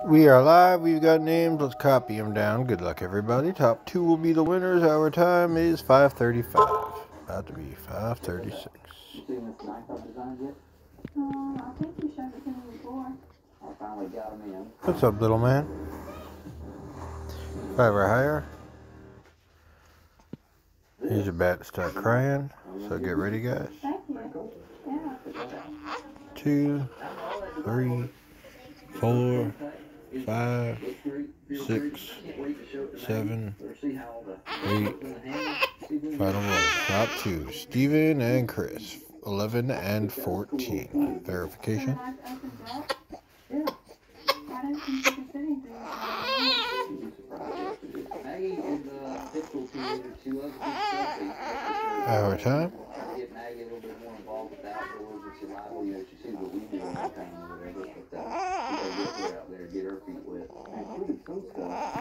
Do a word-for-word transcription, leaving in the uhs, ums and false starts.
We are live. We've got names. Let's copy them down. Good luck, everybody. Top two will be the winners. Our time is five thirty-five. About to be five thirty-six. You seen this knife I've designed yet? Um, I think you showed it to me before. I finally got them in. What's up, little man? Five or higher. Here's your bat to start crying. So get ready, guys. Thank you. Yeah. Two, three, four, five, six, seven, eight. Final roll. Top two. Steven and Chris. eleven and fourteen. Verification. Our time. Get Maggie a little bit more involved with the outdoors and survival. You know, she sees what we do all the time or whatever, but uh, we gotta get her out there, get her feet wet, including some stuff.